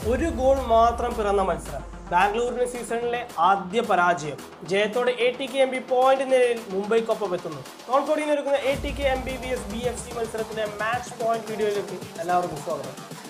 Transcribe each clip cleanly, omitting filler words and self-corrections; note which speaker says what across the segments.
Speaker 1: ഒരു ഗോൾ മാത്രം പിറന്ന മത്സരം. ബാംഗ്ലൂരിന് സീസണിലെ ആദ്യ പരാജയം. ജയത്തോടെ ATK-MB പോയിന്റ് നിലയിൽ മുംബൈക്കൊപ്പം എത്തുന്നു. കോൺകോർഡിൽ ഒരുക്കുന്ന ATK-MB vs BFC മത്സരത്തിന്റെ മാച്ച് പോയിന്റ് വീഡിയോയിലേക്ക് എല്ലാവർക്കും സ്വാഗതം.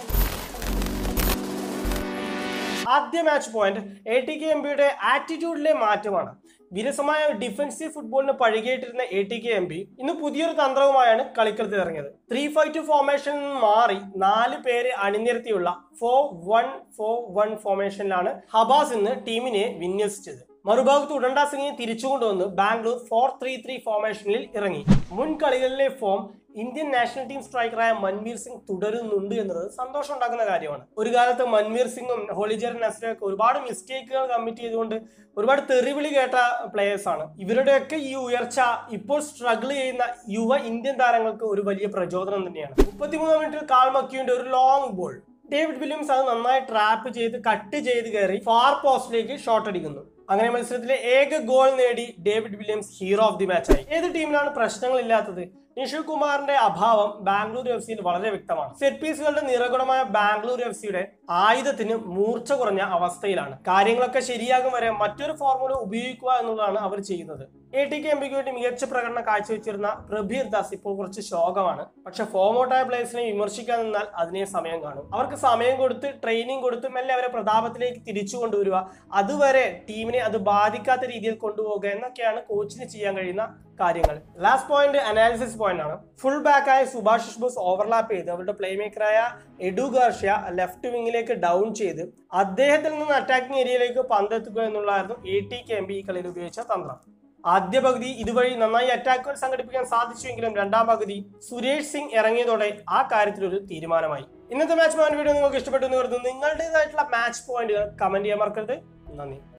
Speaker 1: ആദ്യ മാച്ച് പോയിന്റ് ATK-MBയുടെ ആറ്റിറ്റ്യൂഡിലെ മാറ്റമാണ്. വിരസമായ ഡിഫൻസീവ് ഫുട്ബോളിന് പഴകിയിട്ടിരുന്ന ATK-MB ഇന്ന് പുതിയൊരു തന്ത്രവുമായാണ് കളിക്കളത്തിൽ ഇറങ്ങിയത്. 3-5-2 ഫോർമേഷനിൽ നിന്ന് മാറി 4 പേര് അണിനിരത്തിയുള്ള 4-1-4-1 ഫോർമേഷനിലാണ് ഹബാസ് ഇന്ന് ടീമിനെ വിന്യസിച്ചത്. മറുഭാഗത്ത് ഉടണ്ട സിംഗിനെ തിരിച്ചുകൊണ്ടുവന്ന് ബാംഗ്ലൂർ 4-3-3 ഫോർമേഷനിൽ ഇറങ്ങി. മുൻ കളികളിലെ ഫോം ഇന്ത്യൻ നാഷണൽ ടീം സ്ട്രൈക്കറായ മൻവീർ സിംഗ് തുടരുന്നുണ്ട് എന്നത് സന്തോഷം ഉണ്ടാക്കുന്ന കാര്യമാണ്. ഒരു കാലത്ത് മൻവീർ സിംഗും ഹോളിജർ നസ്രയൊക്കെ ഒരുപാട് മിസ്റ്റേക്കുകൾ കമ്മിറ്റ് ചെയ്തുകൊണ്ട് ഒരുപാട് തെറിവിളി കേട്ട പ്ലേയേഴ്സ് ആണ്. ഇവരുടെയൊക്കെ ഈ ഉയർച്ച ഇപ്പോൾ സ്ട്രഗിൾ ചെയ്യുന്ന യുവ ഇന്ത്യൻ താരങ്ങൾക്ക് ഒരു വലിയ പ്രചോദനം തന്നെയാണ്. 33 മിനിറ്റിൽ കാൾ മക്യൂവിന്റെ ഒരു ലോങ് ബോൾ. ഡേവിഡ് വില്യംസ് അത് നന്നായി ട്രാപ്പ് ചെയ്ത് കട്ട് ചെയ്ത് കയറി ഫാർ പോസ്റ്റിലേക്ക് ഷോട്ട് അടിക്കുന്നു. അങ്ങനെ മത്സരത്തിലെ ഏക ഗോൾ നേടി David Williams hero of the match ആയി. ഏത് ടീമിലാണ് പ്രശ്നങ്ങളില്ലാത്തത്? നിഷു കുമാറിന്റെ അഭാവം ബാംഗ്ലൂർ FCയിൽ വളരെ വ്യക്തമാണ്. സെറ്റ് പീസുകളുടെ നിറകുണമായ ബാംഗ്ലൂർ FCയുടെ ആയുധത്തിന് മൂർച്ച കുറഞ്ഞ അവസ്ഥയിലാണ്. കാര്യങ്ങളൊക്കെ ശരിയാകും വരെ മറ്റൊരു ഫോർമുല ഉപയോഗിക്കുക എന്നുള്ളതാണ് അവർ ചെയ്യുന്നത്. ATK-MBക്ക് വേണ്ടി മികച്ച പ്രകടനം കാഴ്ചവെച്ചിരുന്ന പ്രബീർ ദാസ് ഇപ്പോൾ കുറച്ച് ശോകമാണ്. പക്ഷെ ഫോമൗട്ടായ പ്ലേയേഴ്സിനെ വിമർശിക്കാൻ നിന്നാൽ അതിനെ സമയം കാണും. അവർക്ക് സമയം കൊടുത്ത് ട്രെയിനിങ് കൊടുത്ത് മെല്ലെ അവരെ പ്രതാപത്തിലേക്ക് തിരിച്ചു കൊണ്ടുവരിക, അതുവരെ ടീമിനെ അത് ബാധിക്കാത്ത രീതിയിൽ കൊണ്ടുപോകുക എന്നൊക്കെയാണ് കോച്ചിന് ചെയ്യാൻ കഴിയുന്ന കാര്യങ്ങൾ. ലാസ്റ്റ് പോയിന്റ് അനാലിസിസ് പോയിന്റ് ആണ്. ഫുൾ ബാക്കായ സുഭാഷിഷ് ബോസ് ഓവർലാപ്പ് ചെയ്ത് അവരുടെ പ്ലേ മേക്കറായ എഡു ഗാർഷ്യ ലെഫ്റ്റ് വിങ്ങിലേക്ക് ഡൗൺ ചെയ്ത് അദ്ദേഹത്തിൽ നിന്ന് അറ്റാക്കിംഗ് ഏരിയയിലേക്ക് പന്തെത്തുക എന്നുള്ളതായിരുന്നു ATK-MB ഈ കളിയിൽ ഉപയോഗിച്ച തന്ത്രം. ആദ്യ പകുതി ഇതുവഴി നന്നായി അറ്റാക്കുകൾ സംഘടിപ്പിക്കാൻ സാധിച്ചുവെങ്കിലും രണ്ടാം പകുതി സുരേഷ് സിംഗ് ഇറങ്ങിയതോടെ ആ കാര്യത്തിൽ ഒരു തീരുമാനമായി. ഇന്നത്തെ മാച്ച് പോയിന്റ് വീഡിയോ നിങ്ങൾക്ക് ഇഷ്ടപ്പെട്ടു എന്ന് കരുതുന്നു. നിങ്ങളുടേതായിട്ടുള്ള മാച്ച് പോയിന്റുകൾ കമന്റ് ചെയ്യാൻ മറക്കരുത്. നന്ദി.